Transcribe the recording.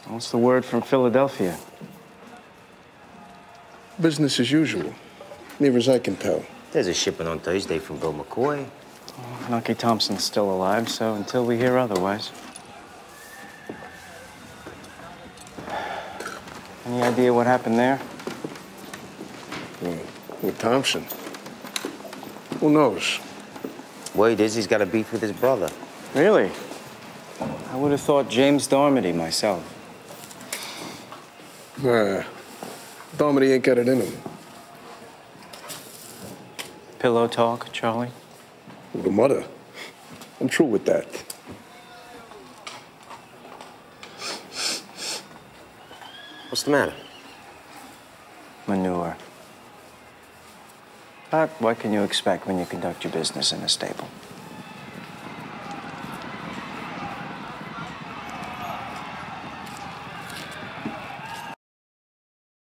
What's the word from Philadelphia? Business as usual, near as I can tell. There's a shipment on Thursday from Bill McCoy. Well, Nucky Thompson's still alive, so until we hear otherwise. Any idea what happened there? Well, with Thompson? Who knows? Word is he's got a beef with his brother. Really? I would have thought James Darmody myself. Nah, Darmody ain't got it in him. Pillow talk, Charlie? With the mother. I'm true with that. What's the matter? Manure. But what can you expect when you conduct your business in a stable?